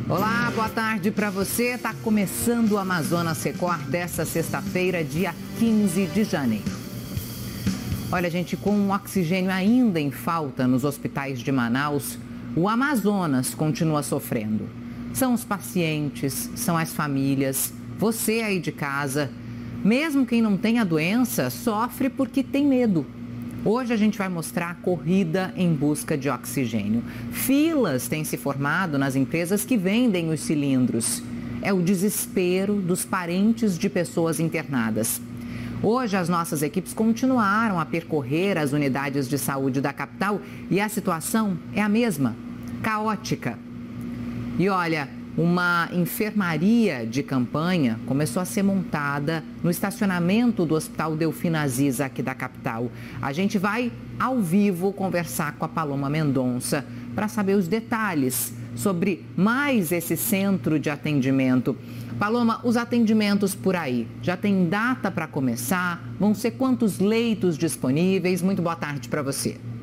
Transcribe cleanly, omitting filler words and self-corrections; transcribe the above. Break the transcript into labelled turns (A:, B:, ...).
A: Olá, boa tarde para você. Está começando o Amazonas Record dessa sexta-feira, dia 15 de janeiro. Olha, gente, com o oxigênio ainda em falta nos hospitais de Manaus, o Amazonas continua sofrendo. São os pacientes, são as famílias, você aí de casa. Mesmo quem não tem a doença, sofre porque tem medo. Hoje a gente vai mostrar a corrida em busca de oxigênio. Filas têm se formado nas empresas que vendem os cilindros. É o desespero dos parentes de pessoas internadas. Hoje as nossas equipes continuaram a percorrer as unidades de saúde da capital e a situação é a mesma, caótica. E olha, uma enfermaria de campanha começou a ser montada no estacionamento do Hospital Delfina Aziz, aqui da capital. A gente vai, ao vivo, conversar com a Paloma Mendonça para saber os detalhes sobre mais esse centro de atendimento. Paloma, os atendimentos por aí, já tem data para começar? Vão ser quantos leitos disponíveis? Muito boa tarde para você.